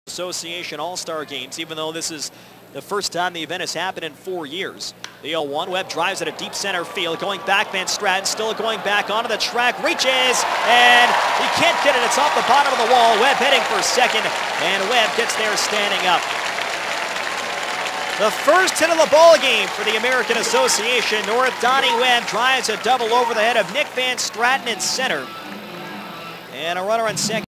Association All-Star Games, even though this is the first time the event has happened in 4 years. The 0-1, Webb drives at a deep center field, going back, Van Stratton still going back onto the track, reaches, and he can't get it, it's off the bottom of the wall. Webb heading for second, and Webb gets there standing up. The first hit of the ball game for the American Association North. Donnie Webb drives a double over the head of Nick Van Stratton in center. And a runner on second.